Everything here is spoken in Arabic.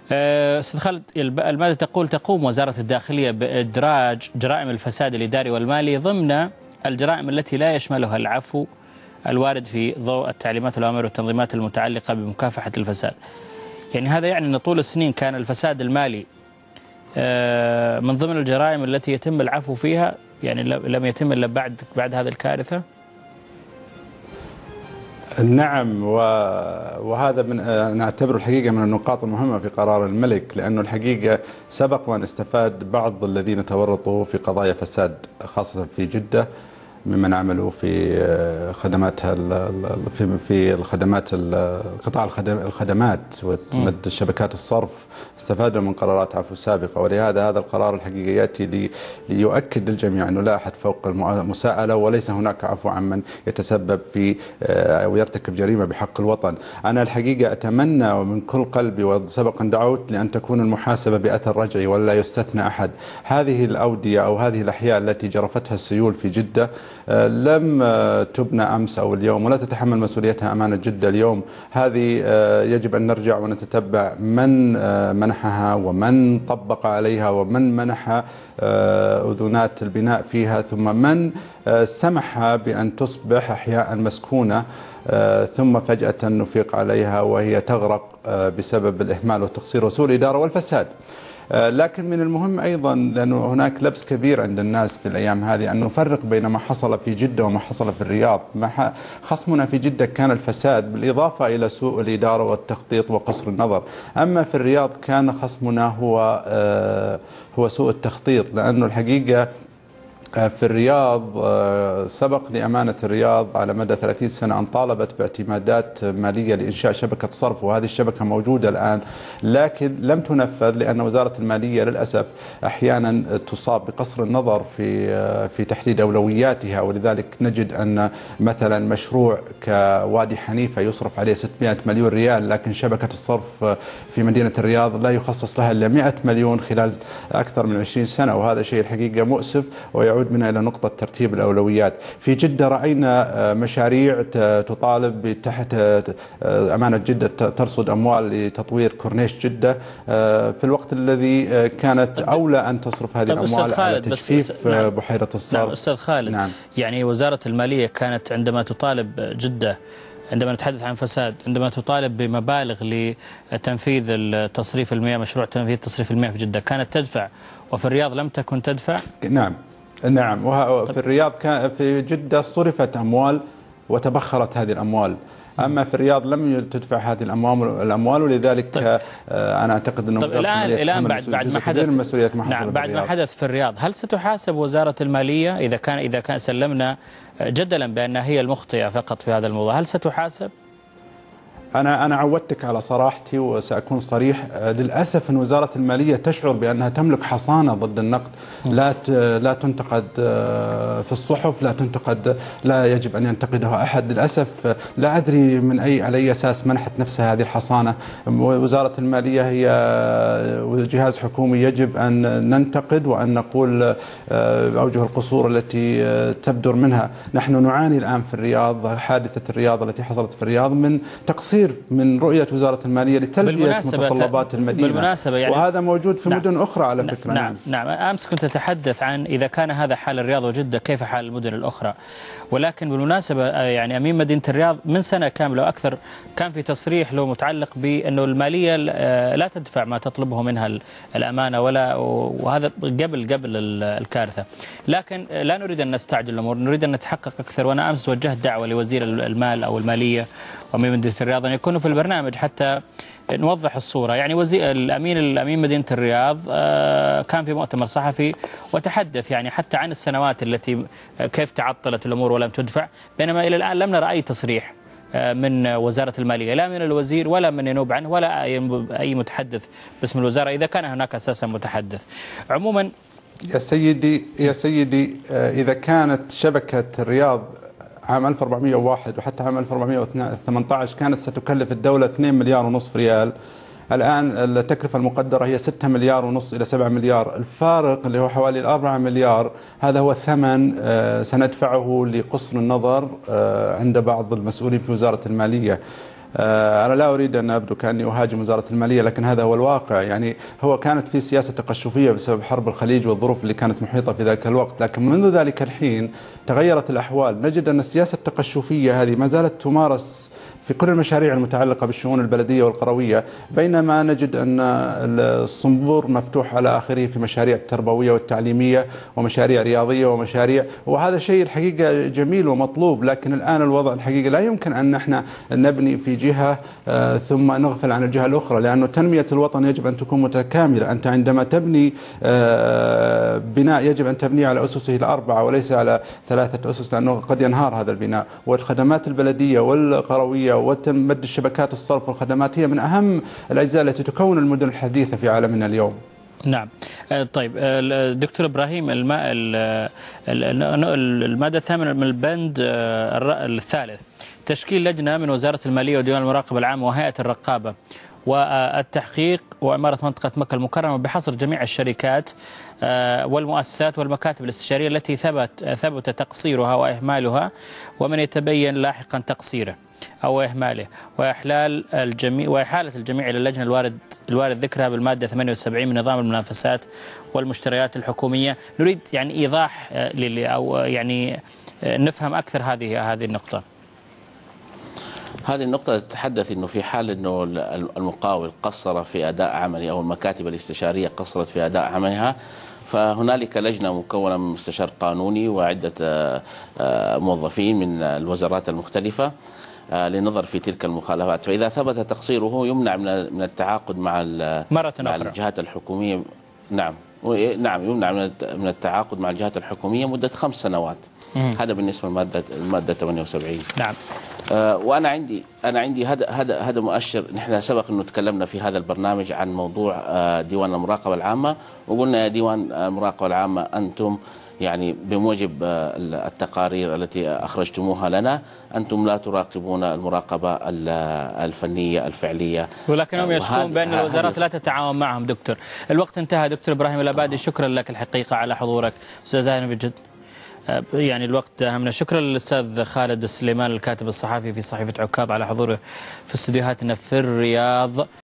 أستاذ خالد، ماذا تقول؟ تقوم وزارة الداخلية بإدراج جرائم الفساد الإداري والمالي ضمن الجرائم التي لا يشملها العفو الوارد في ضوء التعليمات والأوامر والتنظيمات المتعلقة بمكافحة الفساد. يعني هذا يعني أن طول السنين كان الفساد المالي من ضمن الجرائم التي يتم العفو فيها، يعني لم يتم إلا بعد هذه الكارثة. نعم، وهذا نعتبره الحقيقة من النقاط المهمة في قرار الملك، لأنه الحقيقة سبق وأن استفاد بعض الذين تورطوا في قضايا فساد خاصة في جدة ممن عملوا في خدماتها في الخدمات قطاع الخدمات ومد شبكات الصرف، استفادوا من قرارات عفو سابقة. ولهذا هذا القرار الحقيقة يأتي ليؤكد للجميع أنه لا أحد فوق المساءلة، وليس هناك عفو عمن يتسبب في أو يرتكب جريمة بحق الوطن. أنا الحقيقة أتمنى ومن كل قلبي، وسبقا دعوت لأن تكون المحاسبة بأثر رجعي ولا يستثنى أحد. هذه الأودية أو هذه الأحياء التي جرفتها السيول في جدة لم تبنى أمس أو اليوم، ولا تتحمل مسؤوليتها أمانة جدة اليوم. هذه يجب أن نرجع ونتتبع من منحها ومن طبق عليها ومن منح أذونات البناء فيها، ثم من سمح بأن تصبح أحياء مسكونة ثم فجأة نفيق عليها وهي تغرق بسبب الإهمال والتقصير وسوء الإدارة والفساد. لكن من المهم أيضا، لأنه هناك لبس كبير عند الناس في الأيام هذه، أن نفرق بين ما حصل في جدة وما حصل في الرياض. خصمنا في جدة كان الفساد بالإضافة إلى سوء الإدارة والتخطيط وقصر النظر. أما في الرياض كان خصمنا هو سوء التخطيط، لأنه الحقيقة في الرياض سبق لأمانة الرياض على مدى 30 سنة أن طالبت باعتمادات مالية لإنشاء شبكة صرف، وهذه الشبكة موجودة الآن، لكن لم تنفذ لأن وزارة المالية للأسف أحيانا تصاب بقصر النظر في تحديد أولوياتها. ولذلك نجد أن مثلا مشروع كوادي حنيفة يصرف عليه 600 مليون ريال، لكن شبكة الصرف في مدينة الرياض لا يخصص لها إلا 100 مليون خلال أكثر من 20 سنة، وهذا شيء الحقيقة مؤسف ويعود منا إلى نقطة ترتيب الأولويات. في جدة رأينا مشاريع تطالب تحت أمانة جدة ترصد أموال لتطوير كورنيش جدة في الوقت الذي كانت أولى أن تصرف هذه الأموال على تجفيف بحيرة الصرف. نعم أستاذ خالد، نعم. يعني وزارة المالية كانت عندما تطالب جدة، عندما نتحدث عن فساد، عندما تطالب بمبالغ لتنفيذ تصريف المياه، مشروع تنفيذ تصريف المياه في جدة، كانت تدفع، وفي الرياض لم تكن تدفع. نعم، وفي الرياض في جدة صرفت أموال وتبخرت هذه الأموال، أما في الرياض لم تدفع هذه الأموال، ولذلك أنا أعتقد أنه الآن بعد ما حدث، نعم، بعد ما حدث في الرياض، هل ستحاسب وزارة المالية إذا كان سلمنا جدلا بأنها هي المخطئة فقط في هذا الموضوع، هل ستحاسب؟ أنا عودتك على صراحتي وسأكون صريح. للأسف أن وزارة المالية تشعر بأنها تملك حصانة ضد النقد، لا تنتقد في الصحف، لا تنتقد، لا يجب أن ينتقدها أحد. للأسف لا أدري من على أي أساس منحت نفسها هذه الحصانة. وزارة المالية هي جهاز حكومي، يجب أن ننتقد وأن نقول أوجه القصور التي تبدر منها. نحن نعاني الآن في الرياض، حادثة الرياض التي حصلت في الرياض، من تقصير من رؤية وزارة المالية لتلبية متطلبات المدينة. بالمناسبة يعني وهذا موجود في مدن أخرى على فكرة. نعم. أمس كنت أتحدث عن إذا كان هذا حال الرياض وجدة كيف حال المدن الأخرى. ولكن بالمناسبة يعني أمين مدينة الرياض من سنة كاملة وأكثر كان في تصريح له متعلق بأنه المالية لا تدفع ما تطلبه منها الأمانة، وهذا قبل الكارثة. لكن لا نريد أن نستعجل الأمور، نريد أن نتحقق أكثر. وأنا أمس وجهت دعوة لوزير المال أو المالية وأمين مدينة الرياض أن يكونوا في البرنامج حتى نوضح الصورة. يعني الأمين مدينة الرياض كان في مؤتمر صحفي وتحدث يعني حتى عن السنوات التي كيف تعطلت الأمور ولم تدفع، بينما إلى الآن لم نرى أي تصريح من وزارة المالية، لا من الوزير ولا من ينوب عنه ولا أي متحدث باسم الوزارة، إذا كان هناك أساسا متحدث. عموما يا سيدي إذا كانت شبكة الرياض عام 1401 وحتى عام 1418 كانت ستكلف الدولة 2 مليار ونصف ريال، الآن التكلفة المقدرة هي 6 مليار ونصف إلى 7 مليار. الفارق اللي هو حوالي 4 مليار هذا هو الثمن سندفعه لقصر النظر عند بعض المسؤولين في وزارة المالية. أنا لا أريد أن أبدو كأني أهاجم وزارة المالية، لكن هذا هو الواقع. يعني هو كانت في سياسة تقشفية بسبب حرب الخليج والظروف اللي كانت محيطة في ذاك الوقت، لكن منذ ذلك الحين تغيرت الأحوال. نجد أن السياسة التقشفية هذه ما زالت تمارس في كل المشاريع المتعلقة بالشؤون البلدية والقروية، بينما نجد أن الصنبور مفتوح على آخره في مشاريع التربوية والتعليمية ومشاريع رياضية ومشاريع، وهذا شيء الحقيقة جميل ومطلوب. لكن الآن الوضع الحقيقي لا يمكن أن نحن نبني في جهة ثم نغفل عن الجهة الأخرى، لأن تنمية الوطن يجب أن تكون متكاملة. أنت عندما تبني بناء يجب أن تبنيه على أسسه الأربعة وليس على 3 أسس، لأنه قد ينهار هذا البناء. والخدمات البلدية والقروية ومد الشبكات الصرف والخدمات هي من أهم الأجزاء التي تكون المدن الحديثة في عالمنا اليوم. نعم. طيب دكتور إبراهيم، المادة 8 من البند الثالث، تشكيل لجنة من وزارة المالية وديوان المراقبة العامة وهيئة الرقابة والتحقيق وإمارة منطقة مكة المكرمة بحصر جميع الشركات والمؤسسات والمكاتب الاستشارية التي ثبت تقصيرها وإهمالها ومن يتبين لاحقا تقصيره أو إهماله، وإحالة الجميع إلى اللجنة الوارد ذكرها بالمادة 78 من نظام المنافسات والمشتريات الحكومية. نريد يعني إيضاح أو يعني نفهم أكثر هذه النقطة. هذه النقطة تتحدث أنه في حال أنه المقاول قصر في أداء عمله أو المكاتب الاستشارية قصرت في أداء عملها، فهنالك لجنة مكونة من مستشار قانوني وعدة موظفين من الوزارات المختلفة لنظر في تلك المخالفات. فإذا ثبت تقصيره يمنع من التعاقد مع الجهات الحكومية. نعم يمنع من التعاقد مع الجهات الحكومية مدة 5 سنوات. هذا بالنسبة للمادة 78. نعم. وانا عندي هذا مؤشر. نحن سبق انه تكلمنا في هذا البرنامج عن موضوع ديوان المراقبة العامة، وقلنا يا ديوان المراقبة العامة انتم يعني بموجب التقارير التي اخرجتموها لنا انتم لا تراقبون المراقبة الفنية الفعلية، ولكنهم يشكون بان الوزارات لا تتعاون معهم. دكتور، الوقت انتهى. دكتور إبراهيم العبادي، شكرا لك الحقيقة على حضورك. استاذ هاني بجد، يعني الوقت داهمنا. شكرا للأستاذ خالد السليمان الكاتب الصحفي في صحيفة عكاظ على حضوره في استديوهاتنا في الرياض.